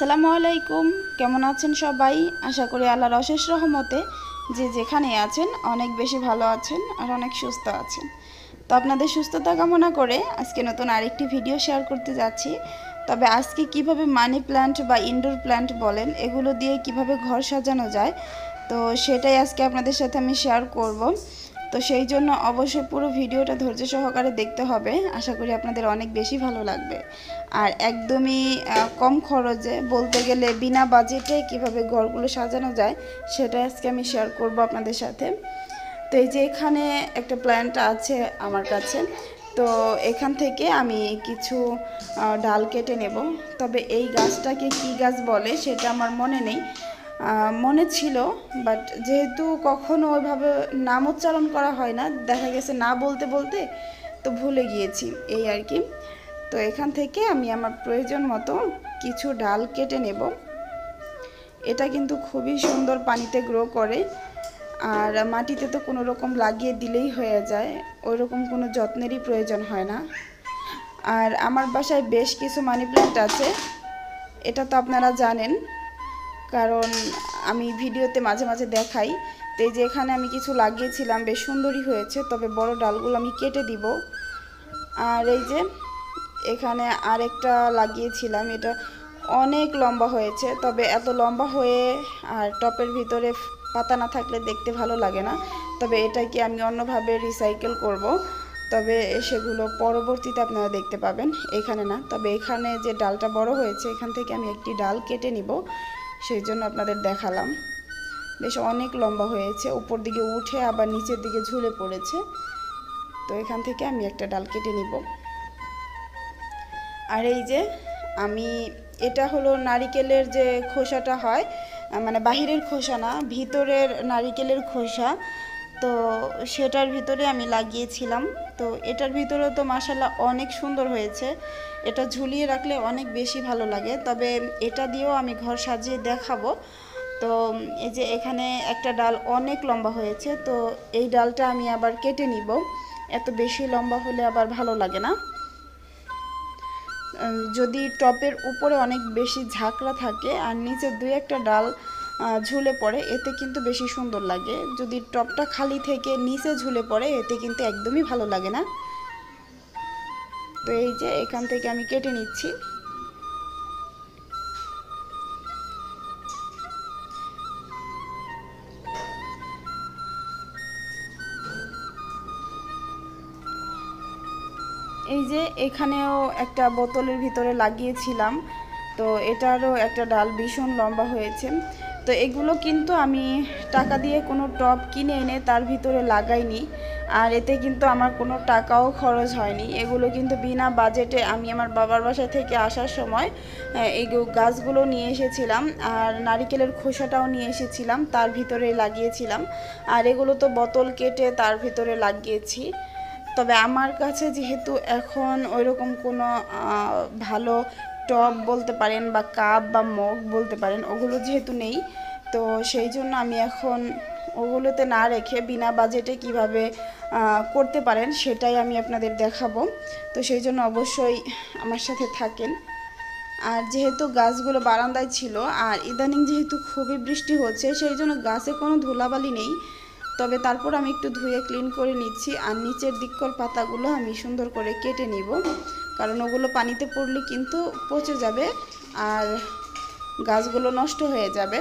আসসালামু আলাইকুম। কেমন আছেন সবাই? আশা করি আল্লাহর অশেষ রহমতে যে যেখানে আছেন অনেক বেশি ভালো আছেন আর অনেক সুস্থ আছেন। তো আপনাদের সুস্থতা কামনা করে আজকে নতুন আরেকটি ভিডিও শেয়ার করতে যাচ্ছি। তবে আজকে কিভাবে মানি প্ল্যান্ট বা ইনডোর প্ল্যান্ট বলেন এগুলো দিয়ে কিভাবে ঘর সাজানো যায়, তো সেটাই আজকে আপনাদের সাথে আমি শেয়ার করব। তো সেই জন্য অবশ্যই পুরো ভিডিওটা ধৈর্য সহকারে দেখতে হবে। আশা করি আপনাদের অনেক বেশি ভালো লাগবে। আর একদমই কম খরচে, বলতে গেলে বিনা বাজেটে কিভাবে ঘরগুলো সাজানো যায় সেটা আজকে আমি শেয়ার করব আপনাদের সাথে। তো এই যে এখানে একটা প্ল্যান্ট আছে আমার কাছে, তো এখান থেকে আমি কিছু ডাল কেটে নেব। তবে এই গাছটাকে কি গাছ বলে সেটা আমার মনে নেই, মনে ছিল, বাট যেহেতু কখনো ওইভাবে নাম উচ্চারণ করা হয় না, দেখা গেছে না বলতে বলতে তো ভুলে গিয়েছি এই আর কি। তো এখান থেকে আমি আমার প্রয়োজন মতো কিছু ডাল কেটে নেব। এটা কিন্তু খুবই সুন্দর পানিতে গ্রো করে, আর মাটিতে তো কোনো রকম লাগিয়ে দিলেই হয়ে যায়, ওই রকম কোনো যত্নেরই প্রয়োজন হয় না। আর আমার বাসায় বেশ কিছু মানি প্ল্যান্ট আছে, এটা তো আপনারা জানেন, কারণ আমি ভিডিওতে মাঝে মাঝে দেখাই। তো এই যে এখানে আমি কিছু লাগিয়েছিলাম, বেশ সুন্দরই হয়েছে, তবে বড় ডালগুলো আমি কেটে দিব। আর এই যে এখানে আরেকটা লাগিয়েছিলাম, এটা অনেক লম্বা হয়েছে, তবে এত লম্বা হয়ে আর টপের ভিতরে পাতা না থাকলে দেখতে ভালো লাগে না। তবে এটাকে আমি অন্যভাবে রিসাইকেল করব, তবে সেগুলো পরবর্তীতে আপনারা দেখতে পাবেন, এখানে না। তবে এখানে যে ডালটা বড় হয়েছে এখান থেকে আমি একটি ডাল কেটে নিব, সেই জন্য আপনাদের দেখালাম। বেশ অনেক লম্বা হয়েছে, উপর দিকে উঠে আবার নিচের দিকে ঝুলে পড়েছে। তো এখান থেকে আমি একটা ডাল কেটে নিব। আর এই যে আমি, এটা হলো নারিকেলের যে খোসাটা হয়, মানে বাহিরের খোসা না, ভিতরের নারিকেলের খোসা, তো সেটার ভিতরে আমি লাগিয়েছিলাম। তো এটার ভিতরে তো মাশাআল্লাহ অনেক সুন্দর হয়েছে, এটা ঝুলিয়ে রাখলে অনেক বেশি ভালো লাগে। তবে এটা দিয়েও আমি ঘর সাজিয়ে দেখাবো। তো এই যে এখানে একটা ডাল অনেক লম্বা হয়েছে, তো এই ডালটা আমি আবার কেটে নিব, এত বেশি লম্বা হলে আবার ভালো লাগে না। যদি টপের উপরে অনেক বেশি ঝাঁকড়া থাকে আর নিচে দুই একটা ডাল ঝুলে পড়ে, এতে কিন্তু বেশি সুন্দর লাগে। যদি টপটা খালি থেকে নিচে ঝুলে পড়ে, এতে কিন্তু একদমই ভালো লাগে না। তো এই যে এখান থেকে আমি কেটে নিচ্ছি। এই যে এখানেও একটা বোতলের ভিতরে লাগিয়েছিলাম, তো এটারও একটা ডাল ভীষণ লম্বা হয়েছে। তো এগুলো কিন্তু আমি টাকা দিয়ে কোনো টব কিনে এনে তার ভিতরে লাগাইনি, আর এতে কিন্তু আমার কোনো টাকাও খরচ হয়নি। এগুলো কিন্তু বিনা বাজেটে আমি আমার বাবার বাসা থেকে আসার সময় এই গাছগুলো নিয়ে এসেছিলাম, আর নারিকেলের খোসাটাও নিয়ে এসেছিলাম, তার ভিতরে লাগিয়েছিলাম। আর এগুলো তো বোতল কেটে তার ভিতরে লাগিয়েছি। তবে আমার কাছে যেহেতু এখন ওইরকম কোনো ভালো টব বলতে পারেন বা কাপ বা মগ বলতে পারেন, ওগুলো যেহেতু নেই, তো সেই জন্য আমি এখন ওগুলোতে না রেখে বিনা বাজেটে কিভাবে করতে পারেন সেটাই আমি আপনাদের দেখাবো। তো সেই জন্য অবশ্যই আমার সাথে থাকেন। আর যেহেতু গাছগুলো বারান্দায় ছিল, আর ইদানিং যেহেতু খুবই বৃষ্টি হচ্ছে, সেই জন্য গাছে কোনো ধুলাবালি নেই, তবে তারপর আমি একটু ধুয়ে ক্লিন করে নিচ্ছি। আর নিচের দিককার পাতাগুলো আমি সুন্দর করে কেটে নিব, কারণ ওগুলো পানিতে পড়লে কিন্তু পচে যাবে আর গাছগুলো নষ্ট হয়ে যাবে।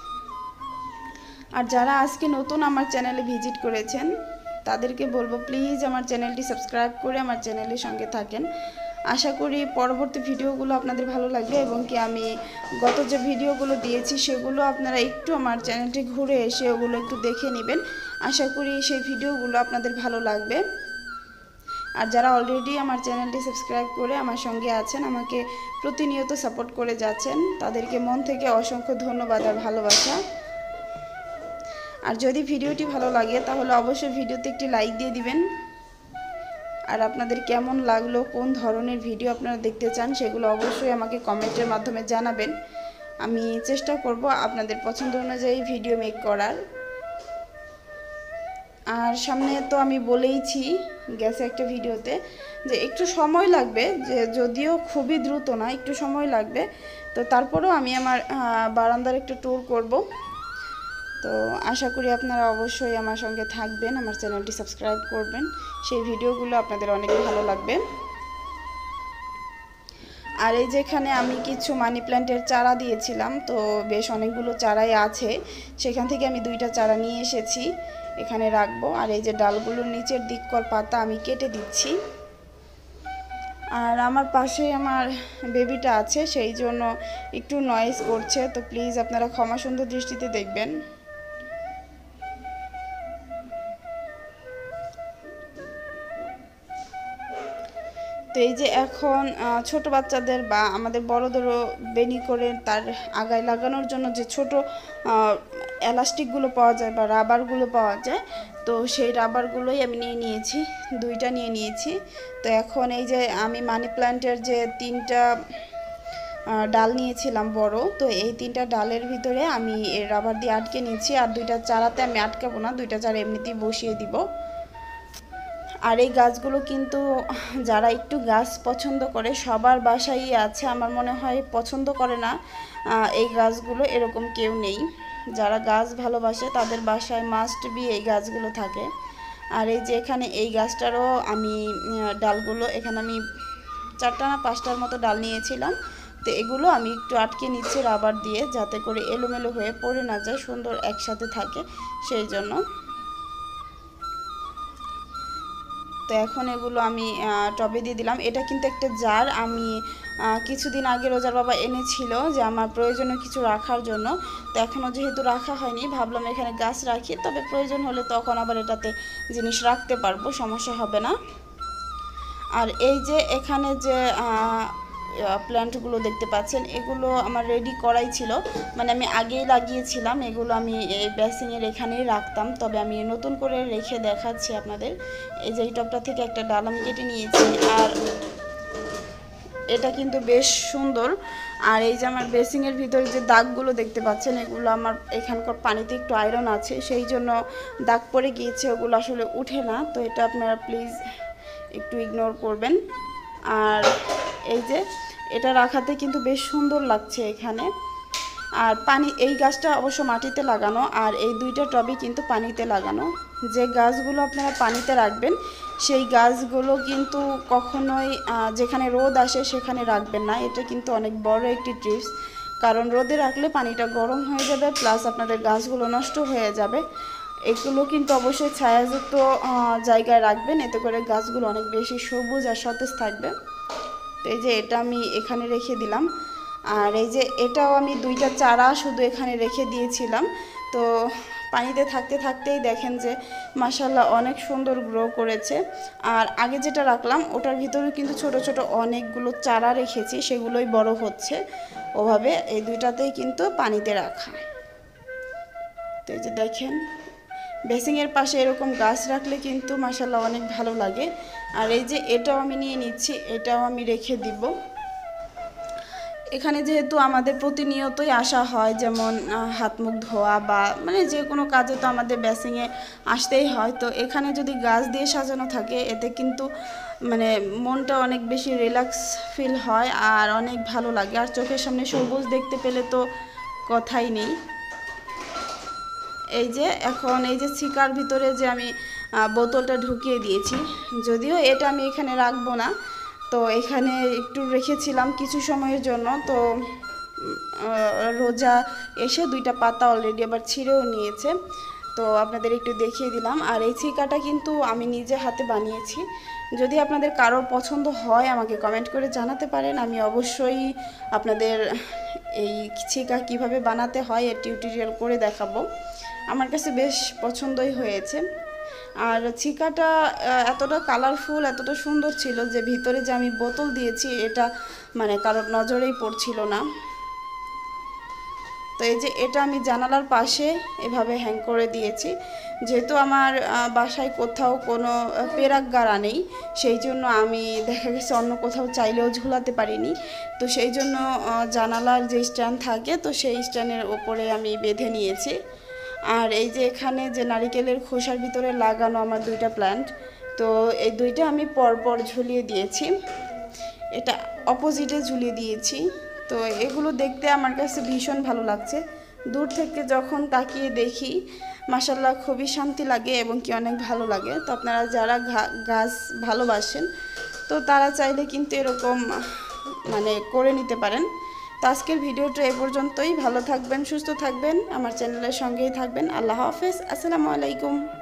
আর যারা আজকে নতুন আমার চ্যানেলে ভিজিট করেছেন তাদেরকে বলবো, প্লিজ আমার চ্যানেলটি সাবস্ক্রাইব করে আমার চ্যানেলের সঙ্গে থাকেন। আশা করি পরবর্তী ভিডিওগুলো আপনাদের ভালো লাগবে, এবং কি আমি গত যে ভিডিওগুলো দিয়েছি সেগুলো আপনারা একটু আমার চ্যানেলটি ঘুরে এসে ওগুলো একটু দেখে নেবেন। আশা করি সেই ভিডিওগুলো আপনাদের ভালো লাগবে। আর যারা অলরেডি আমার চ্যানেলটি সাবস্ক্রাইব করে আমার সঙ্গে আছেন, আমাকে প্রতিনিয়ত সাপোর্ট করে যাচ্ছেন, তাদেরকে মন থেকে অসংখ্য ধন্যবাদ আর ভালোবাসা। আর যদি ভিডিওটি ভালো লাগে তাহলে অবশ্যই ভিডিওতে একটি লাইক দিয়ে দিবেন। আর আপনাদের কেমন লাগলো, কোন ধরনের ভিডিও আপনারা দেখতে চান সেগুলো অবশ্যই আমাকে কমেন্টের মাধ্যমে জানাবেন। আমি চেষ্টা করব আপনাদের পছন্দ অনুযায়ী ভিডিও মেক করার। আর সামনে তো আমি বলেইছি গ্যাসে একটা ভিডিওতে যে একটু সময় লাগবে, যে যদিও খুবই দ্রুত না, একটু সময় লাগবে। তো তারপরেও আমি আমার বারান্দার একটু ট্যুর করব। তো আশা করি আপনারা অবশ্যই আমার সঙ্গে থাকবেন, আমার চ্যানেলটি সাবস্ক্রাইব করবেন, সেই ভিডিওগুলো আপনাদের অনেক ভালো লাগবে। আর এই যেখানে আমি কিছু মানি প্ল্যান্টের চারা দিয়েছিলাম, তো বেশ অনেকগুলো চারাই আছে, সেখান থেকে আমি 2টা চারা নিয়ে এসেছি, এখানে রাখবো। আর এই যে ডালগুলোর নিচের দিককর পাতা আমি কেটে দিচ্ছি। আর আমার পাশে আমার বেবিটা আছে, সেই জন্য একটু নয়েজ করছে, তো প্লিজ আপনারা ক্ষমা সুন্দর দৃষ্টিতে দেখবেন। তো এই যে এখন ছোট বাচ্চাদের বা আমাদের বড়দেরও বেনি করে তার আগায় লাগানোর জন্য যে ছোট এলাস্টিকগুলো পাওয়া যায় বা রাবারগুলো পাওয়া যায়, তো সেই রাবারগুলোই আমি নিয়ে নিয়েছি, 2টা নিয়ে নিয়েছি। তো এখন এই যে আমি মানি প্ল্যান্টের যে 3টা ডাল নিয়েছিলাম বড়, তো এই 3টা ডালের ভিতরে আমি এই রাবার দিয়ে আটকে নিয়েছি। আর 2টা চারাতে আমি আটকাবো না, 2টা চারা এমনিতেই বসিয়ে দিব। আর এই গাছগুলো কিন্তু যারা একটু গাছ পছন্দ করে সবার বাসায়ই আছে, আমার মনে হয় পছন্দ করে না এই গাছগুলো এরকম কেউ নেই। যারা গাছ ভালোবাসে তাদের বাসায় মাস্ট বি এই গাছগুলো থাকে। আর এই যে এখানে এই গাছটারও আমি ডালগুলো, এখানে আমি 4টা না 5টার মতো ডাল নিয়েছিলাম, তো এগুলো আমি একটু আটকে নিচ্ছি রাবার দিয়ে, যাতে করে এলোমেলো হয়ে পড়ে না যায়, সুন্দর একসাথে থাকে সেই জন্য। তো এখন এগুলো আমি টবে দিয়ে দিলাম। এটা কিন্তু একটা জার, আমি কিছুদিন আগে রোজার বাবা এনেছিল যে আমার প্রয়োজনীয় কিছু রাখার জন্য, তো এখনও যেহেতু রাখা হয়নি, ভাবলাম এখানে গাছ রাখি, তবে প্রয়োজন হলে তখন আবার এটাতে জিনিস রাখতে পারবো, সমস্যা হবে না। আর এই যে এখানে যে প্ল্যান্টগুলো দেখতে পাচ্ছেন, এগুলো আমার রেডি করাই ছিল, মানে আমি আগেই লাগিয়েছিলাম, এগুলো আমি এই বেসিংয়ের এখানেই রাখতাম, তবে আমি নতুন করে রেখে দেখাচ্ছি আপনাদের। এই যে এই টবটা থেকে একটা ডাল আমি কেটে নিয়েছি, আর এটা কিন্তু বেশ সুন্দর। আর এই যে আমার বেসিংয়ের ভিতরে যে দাগগুলো দেখতে পাচ্ছেন, এগুলো আমার এখানকার পানিতে একটু আয়রন আছে, সেই জন্য দাগ পড়ে গিয়েছে, ওগুলো আসলে উঠে না, তো এটা আপনারা প্লিজ একটু ইগনোর করবেন। আর এই যে এটা রাখাতে কিন্তু বেশ সুন্দর লাগছে এখানে। আর পানি, এই গাছটা অবশ্য মাটিতে লাগানো, আর এই 2টা টবে কিন্তু পানিতে লাগানো। যে গাছগুলো আপনারা পানিতে রাখবেন সেই গাছগুলো কিন্তু কখনোই যেখানে রোদ আসে সেখানে রাখবেন না, এটা কিন্তু অনেক বড় একটি টিপস, কারণ রোদে রাখলে পানিটা গরম হয়ে যাবে, প্লাস আপনাদের গাছগুলো নষ্ট হয়ে যাবে। এগুলো কিন্তু অবশ্যই ছায়াযুক্ত জায়গায় রাখবেন, এতে করে গাছগুলো অনেক বেশি সবুজ আর সতেজ থাকবে। তো এই যে এটা আমি এখানে রেখে দিলাম। আর এই যে এটাও আমি 2টা চারা শুধু এখানে রেখে দিয়েছিলাম, তো পানিতে থাকতে থাকতেই দেখেন যে মাশাআল্লাহ অনেক সুন্দর গ্রো করেছে। আর আগে যেটা রাখলাম ওটার ভিতরে কিন্তু ছোট ছোট অনেকগুলো চারা রেখেছি, সেগুলোই বড় হচ্ছে ওভাবে, এই 2টাতেই কিন্তু পানিতে রাখা। তো এই যে দেখেন বেসিংয়ের পাশে এরকম গাছ রাখলে কিন্তু মাশাআল্লাহ অনেক ভালো লাগে। আর এই যে এটাও আমি নিয়ে নিচ্ছি, এটাও আমি রেখে দিব। এখানে যেহেতু আমাদের প্রতিনিয়তই আসা হয়, যেমন হাত মুখ ধোয়া বা মানে যে কোনো কাজে তো আমাদের বেসিংয়ে আসতেই হয়, তো এখানে যদি গাছ দিয়ে সাজানো থাকে এতে কিন্তু মানে মনটা অনেক বেশি রিল্যাক্স ফিল হয় আর অনেক ভালো লাগে। আর চোখের সামনে সবুজ দেখতে পেলে তো কথাই নেই। এই যে এখন এই যে ছিকার ভিতরে যে আমি বোতলটা ঢুকিয়ে দিয়েছি, যদিও এটা আমি এখানে রাখবো না, তো এখানে একটু রেখেছিলাম কিছু সময়ের জন্য, তো রোজা এসে 2টা পাতা অলরেডি আবার ছিঁড়েও নিয়েছে, তো আপনাদের একটু দেখিয়ে দিলাম। আর এই ছিকাটা কিন্তু আমি নিজে হাতে বানিয়েছি, যদি আপনাদের কারোর পছন্দ হয় আমাকে কমেন্ট করে জানাতে পারেন, আমি অবশ্যই আপনাদের এই ছিকা কিভাবে বানাতে হয় এর টিউটোরিয়াল করে দেখাবো। আমার কাছে বেশ পছন্দই হয়েছে। আর ছিকাটা এতটা কালারফুল, এতটা সুন্দর ছিল যে ভিতরে যে আমি বোতল দিয়েছি এটা মানে কারোর নজরেই পড়ছিল না। তো এই যে এটা আমি জানালার পাশে এভাবে হ্যাং করে দিয়েছি, যেহেতু আমার বাসায় কোথাও কোনো পেরাক গাড়া নেই, সেই জন্য আমি দেখা গেছে অন্য কোথাও চাইলেও ঝুলাতে পারিনি, তো সেই জন্য জানালার যে স্ট্যান্ড থাকে তো সেই স্ট্যান্ডের ওপরে আমি বেঁধে নিয়েছি। আর এই যে এখানে যে নারিকেলের খোসার ভিতরে লাগানো আমার দুইটা প্ল্যান্ট, তো এই দুইটা আমি পরপর ঝুলিয়ে দিয়েছি, এটা অপোজিটে ঝুলিয়ে দিয়েছি। তো এগুলো দেখতে আমার কাছে ভীষণ ভালো লাগছে, দূর থেকে যখন তাকিয়ে দেখি মাশাআল্লাহ খুবই শান্তি লাগে এবং কি অনেক ভালো লাগে। তো আপনারা যারা গাছ ভালোবাসেন তো তারা চাইলে কিন্তু এরকম মানে করে নিতে পারেন। তো আজকের ভিডিওটা এ পর্যন্তই। ভালো থাকবেন, সুস্থ থাকবেন, আমার চ্যানেলের সঙ্গেই থাকবেন। আল্লাহ হাফেজ, আসসালামু আলাইকুম।